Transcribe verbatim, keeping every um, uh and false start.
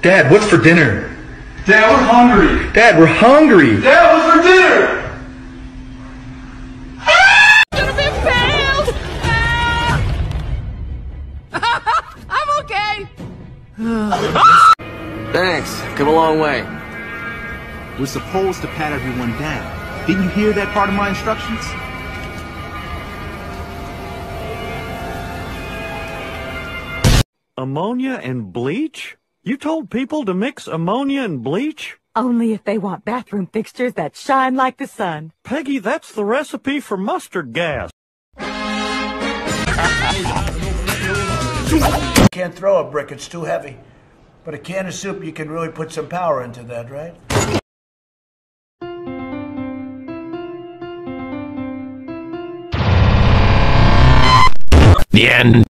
Dad, what's for dinner? Dad, we're hungry. Dad, we're hungry. Dad, what's for dinner? Gonna be failed. I'm okay. Thanks. Come a long way. We're supposed to pat everyone down. Didn't you hear that part of my instructions? Ammonia and bleach? You told people to mix ammonia and bleach? Only if they want bathroom fixtures that shine like the sun. Peggy, that's the recipe for mustard gas. Can't throw a brick, it's too heavy. But a can of soup, you can really put some power into that, right? The end.